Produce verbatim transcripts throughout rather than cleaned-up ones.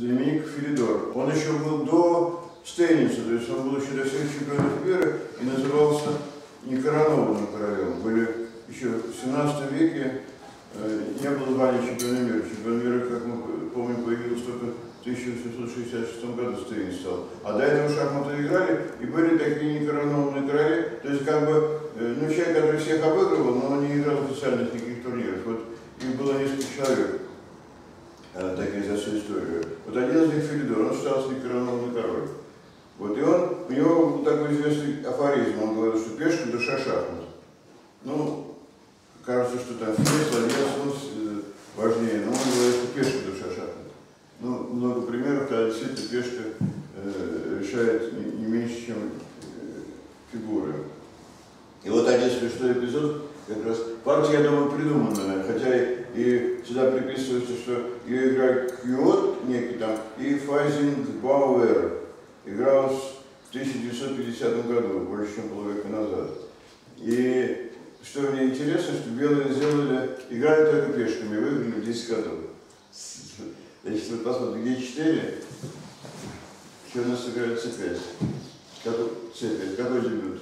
Доминик Филидор. Он еще был до Стейница, то есть он был еще до всех чемпионов мира и назывался некоронованным королем. Были еще в семнадцатом веке э, не было звания чемпиона мира. Чемпион мира, как мы помним, появился только в тысяча восемьсот шестьдесят шестом году Стейниц стал. А до этого шахматы играли, и были такие некоронованные короли. То есть как бы, э, ну, человек, который всех обыгрывал, но он не играл официальных никаких турниров. Вот их было несколько человек. Такие за всю историю. Вот один из них Филидор, он считался некоронованный король. Вот, и он, у него был такой известный афоризм, он говорил, что пешка душа шахмат. Ну, кажется, что там финес, ладья, важнее, но он говорит, что пешка душа шахмат. Ну, много примеров, когда действительно пешка э, решает не, не меньше, чем э, фигуры. И вот один смешной эпизод, как раз партия, я думаю, придуманная, хотя и, и сюда приписывается, что ее играет Кьот некий там, и Файзинг Бауэр игралась в тысяча девятьсот пятидесятом году, больше, чем полвека назад. И что мне интересно, что белые сделали, играли только пешками, выиграли в десять годов. Значит, вот посмотрим, Е четыре, что у нас играет С пять. Какой, С пять, какой дебют?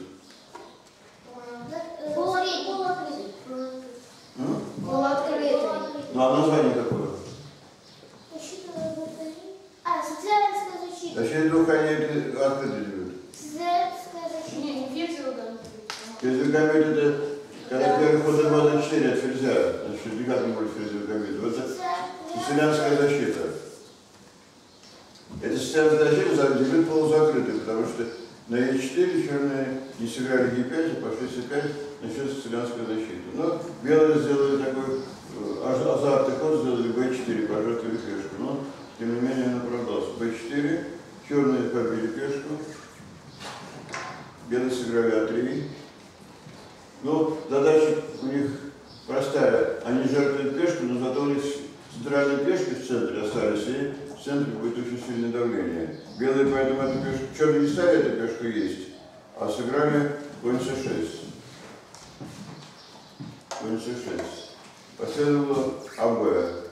Ну, а название какое? А, социальная защита. Значит, двух коней открытый дебют. Социальная защита. Не, не ферзь-рогамет. Ферзь-рогамет это, когда первый ход два на четыре от ферзя. Значит, никак не будет ферзь-рогамет. Вот это сицилианская защита. Это сицилианская защита за дебют полузакрытый, потому что на Е четыре черные не сыграли Е пять, а пошли С пять, начнется сицилианская защита. Но белые сделали такой азартный ход, сделали Б четыре, пожатую пешку. Но, тем не менее, он оправдался. Б четыре, черные побили пешку, белые сыграли А три. Ну, задача у них простая. Они жертвуют пешку, но зато у них центральные пешки в центре остались, и в центре будет очень сильное давление. Белые поэтому эту пешку, черные не стали эту пешку есть, а сыграли конь С шесть. Конь С шесть. Последовало АБ.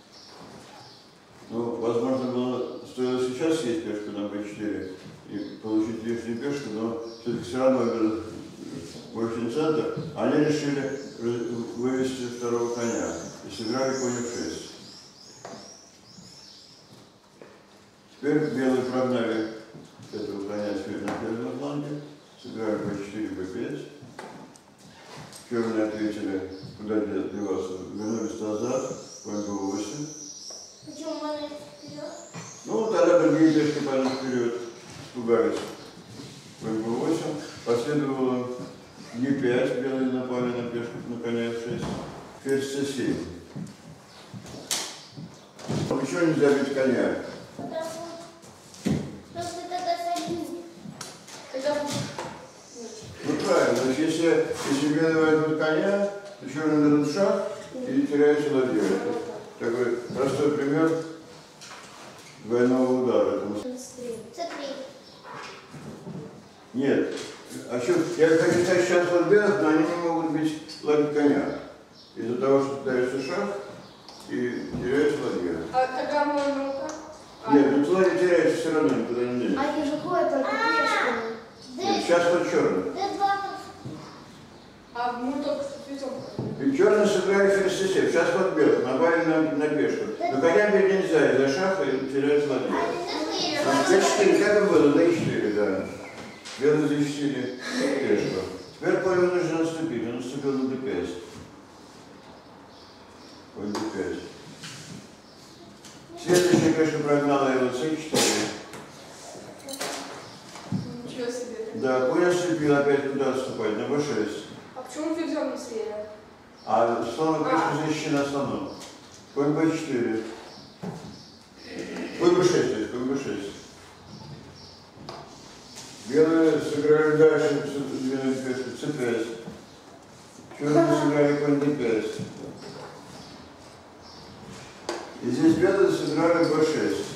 Ну, возможно, было, стоило сейчас съесть пешку на Б четыре и получить лишнюю пешку, но все-таки все равно был больше центр. Они решили вывести второго коня и сыграли конь Ф шесть. Теперь белые прогнали этого коня теперь на первом фланге, сыграли Б четыре, Б пять. Черные ответили, куда деваться, вернулись назад, конь Б восемь. Почему мы вперед? Ну, тогда другие пешки пошли вперед, испугались. Конь Б восемь. Последовало Е пять, белые напали на пешку, на коня Ф шесть. Ферзь С семь. Еще нельзя бить коня. Ну правильно, значит, если, если белые возьмут коня, то черные дадут шах и теряется ладья. Такой простой пример двойного удара. С три. Нет. А что, я хочу сказать сейчас вот белых, но они не могут бить ладью коня. Из-за того, что теряется шах и теряется ладья. А тогда можно рука? Нет, ну ладья теряется все равно, никуда не денется. А я же ходит только пешками. Сейчас вот черный. А мы только с цветом. И черные сыграли ферзь С семь. Сейчас вот белых, напали на, на пешку. Но коня бить нельзя, из-за шаха и теряется ладья. Б четыре, как и было, на Е четыре, да. Белые защитили пешку. Теперь поле нужно наступить, он наступил на Д пять. Конь Д пять. Следующая пешка прогнала его С четыре. Ничего себе. Да, конь отступил, опять куда отступать? На Б шесть. А почему ферзем не стреляет? А слон пешка защищена слоном. Конь Б четыре. Конь Б шесть, то есть конь Б шесть. Белые сыграли дальше, двинули пешку С пять. Черные сыграли конь Д пять. И здесь белые сыграли Б шесть.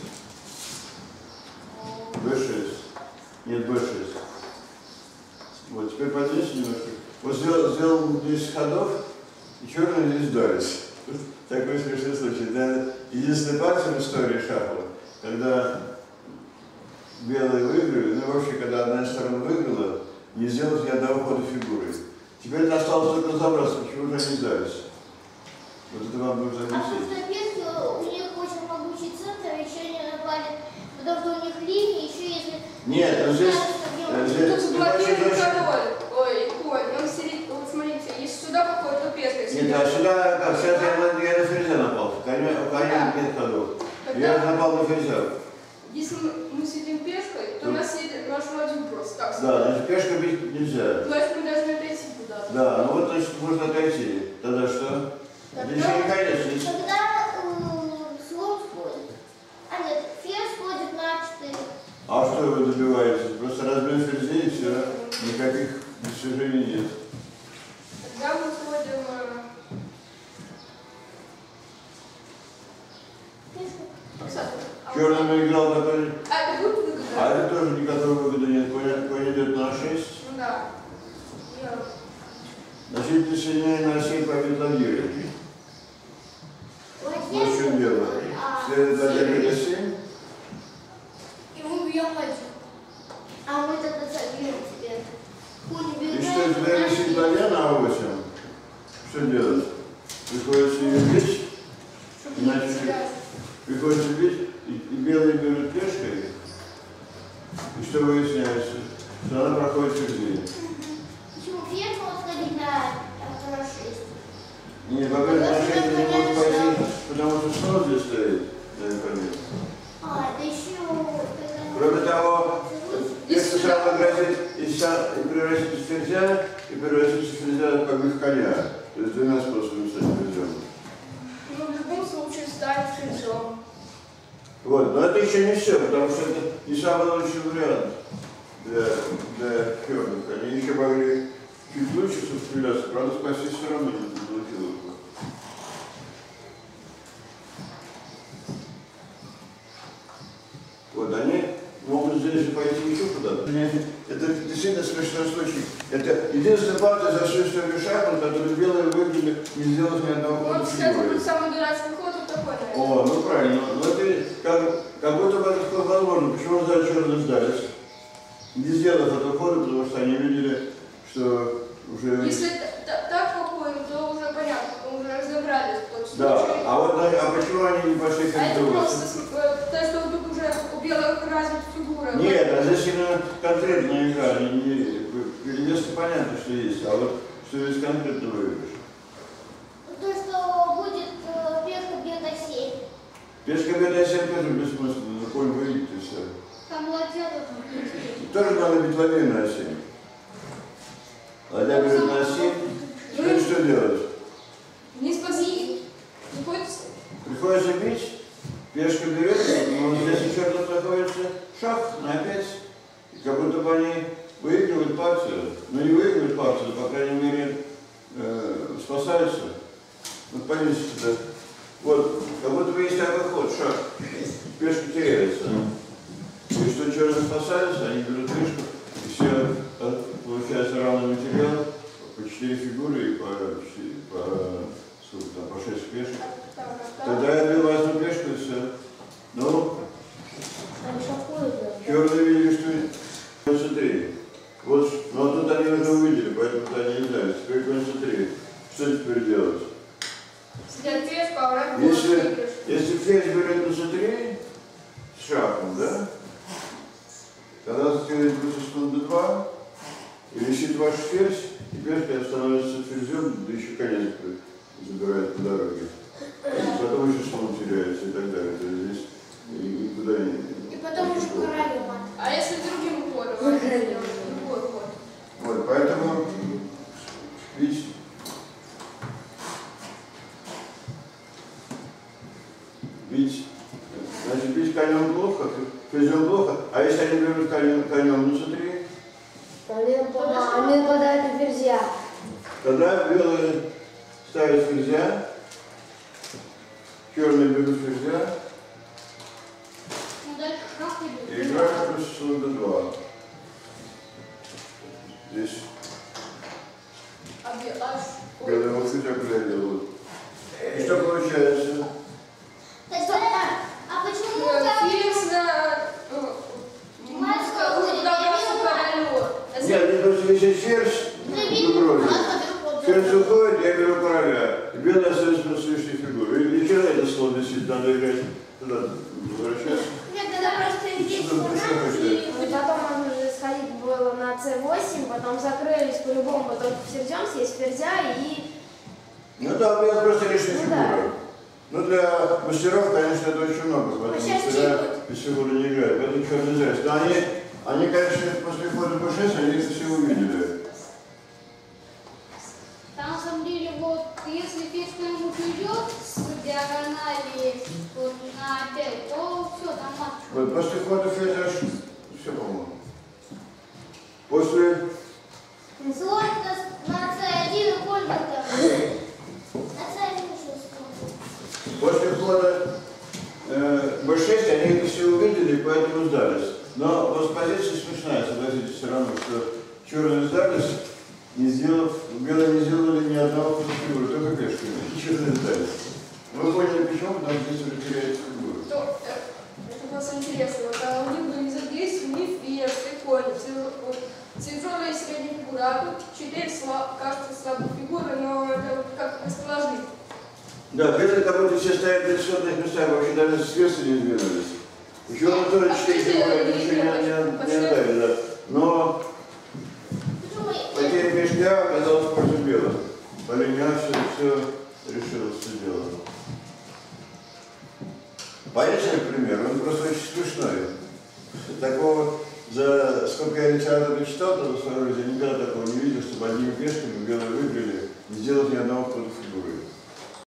Б шесть. Нет, Б шесть. Вот, теперь подвинься немножко. Вот сделал, сделал десять ходов, и черные здесь сдались. Такой смешной случай. Это единственная партия в истории шахмат, когда белые выиграли, ну вообще, когда одна из сторон выиграла, не сделать ни одного хода фигуры. Теперь осталось только разобраться, почему же они сдались. Вот это вам нужно А объяснить. просто пески, у них очень могучий центр, еще не напали, потому что у них линии, еще если... Нет, ну здесь... э, здесь Тут ты заблокирован хочешь- король. Ой, конь. Он сидит, вот смотрите, если сюда походит, то пешка Нет, а сюда, как, сейчас я на, я на ферзя напал. Коня, у коня нет ходов. Я Тогда, напал на ферзя. если мы, мы сидим пешкой, то у нас сидит наш ладью просто. Так, Да, значит, пешка бить нельзя. значит, мы должны отойти куда-то. Да, ну вот, значит, можно отойти. Тогда что? Это еще не конец. Здесь- Тогда э, слон сходит. А нет, ферзь сходит на четыре. А что вы добиваетесь? Просто разбил ферзей и все. Никаких достижений нет. Тогда мы сходим... э, Оксана, а вот- Черным играл такой. А это будет выгодно? А это тоже никакой выгоды нет. Конь, конь идет на шесть. Ну да. Я- Значит, сильнее на семь побед ладьей. Вот в чем дело. Следует ладья на семь. И мы бьем один. А мы тогда забьем теперь. Конь И бежит. что, у тебя висит ладья на восемь? Что делать? Приходится ее бить. Чтобы Иначе не потерять. приходится бить, и, и белые берут пешкой. И что выясняется? Что она проходит ферзей. Почему ферзь может сходить на на шесть? Не, во-первых, на шесть не может пойти, потому что снова здесь стоит. Наконец. А, это еще... Кроме того, пешка сразу грозит и, ся- и превратится в ферзя, и превратится в ферзя как бы в коня. То есть двумя способами стать ферзем. Ну, в любом случае, стать ферзем. Вот, но это еще не все, потому что это не самый лучший вариант для, для черных. Они еще могли чуть лучше сопротивляться, правда, спасти все равно не получилось. Вот они могут здесь же пойти еще куда-то. Это действительно смешной случай. Это единственная партия за всю историю шахмат, которую белые выиграли, не сделав ни одного хода Вот, кстати, фигурой. будет самый дурацкий ход, вот такой, наверное. О, ну правильно. Но это как, как будто бы это возможно. Почему за черные сдались? Не сделав этого хода, потому что они видели, что уже... Если т- т- так походим, то уже понятно, мы уже разобрались в тот случай. Да, а вот на- а почему они не пошли А как это другого? просто, с- э, потому что вот тут уже у белых развит фигура. Нет, а здесь именно конкретная игра. Не, не, перевесы понятно, что есть, а вот что есть конкретно выигрыш. То, что будет э, пешка бьет семь. Пешка бета семь тоже бессмысленно, на конь выйдет и все. Там ладья Тоже надо бить ладью на семь. Ладья берет на семь. Теперь что делать? Не спаси. Приходится. Приходится бить, пешка берет, но здесь еще раз находится шах на пять. И как будто бы они выигрывают партию. Ну не выигрывают партию, но, по крайней мере, э, спасаются. Вот повесите сюда. Вот, как будто бы есть такой ход, шах. Пешка теряется. И что черные спасаются, они берут пешку, и все э, получается равный материал, по четыре фигуры и по, четыре- по, сколько там, по шесть пешек. Так, так, так. Тогда я беру возьму пешку и все. Ну, Там какой был? черные видели, что концентри. Вот, но тут они уже увидели, поэтому туда не знаю. Теперь концентри. Что теперь делать? Сидят пешку, а враг Если, может выигрыш. если ферзь берет концентри с шахом, да? Тогда сделает плюс слон дэ два, и висит ваш ферзь, и пешка становится ферзем, да еще конец забирает по дороге. Потом еще слон теряется и так далее. То есть здесь никуда не... И потом уже королем. А если другим ходом? а если делать другой ход? Вот, поэтому бить, бить, значит, бить конем плохо, ферзем плохо, а если они берут конем, конем, ну смотри, Они нападают на ферзя. тогда белые ставят ферзя, черные берут ферзя Ну дальше шах и идет. играют плюс слон дэ два. Здесь А бе- аж- ой. белые вот хотя бы делают. И что получается? Так, стоп, а, а почему Э, там Ферзь если ферзь угрозит, ферзь уходит, я беру короля. Белый остается на следующей фигуре. Или вчера это слово действительно надо играть туда, возвращаться. Нет, тогда просто здесь Что там, что хочешь? И потом можно же сходить было на цэ восемь, потом закрылись по-любому, потом ферзем съесть ферзя и... Ну да, я просто лишняя Ну да. фигура. Ну для мастеров, конечно, это очень много, потому А что сейчас мастера чего? без фигуры не играют. Поэтому черный заяц. Но они, они, конечно, после хода бэ шесть, они это все увидели. На самом деле, вот, если ферзь куда-нибудь уйдет с диагонали вот, на пять, то все, там матч. Вот после хода ферзя все, по-моему. После... Слон на, на цэ один и конь на На цэ один шесть. После хода э, бэ шесть они это все увидели, поэтому сдались. Но вот позиция смешная, согласитесь, все равно, что черные сдались, не сделав, белые не сделали ни одного хода фигуры, только пешками. И черные сдались. Вы поняли, почему? Потому что здесь уже теряется фигура. То, э, это просто интересно. Вот, а у них были здесь, у них ферзь, и конь, вот, тяжелая и средняя фигура, а тут четыре, сла, кажется, слабые фигуры, но это вот как расположить. Да, белые как будто все стоят в исходных местах, вообще даже с веса не сдвинулись. Еще он тоже четыре фигуры, они еще не, не, не отдали, да. Но потеря пешка оказалась в пользу белых. Полиня все, все решила, что делать. Париж, например, он просто очень смешной. Такого, за сколько я литературы читал, то в свое время я никогда такого не видел, чтобы одними пешками белые выиграли, не сделав ни одного хода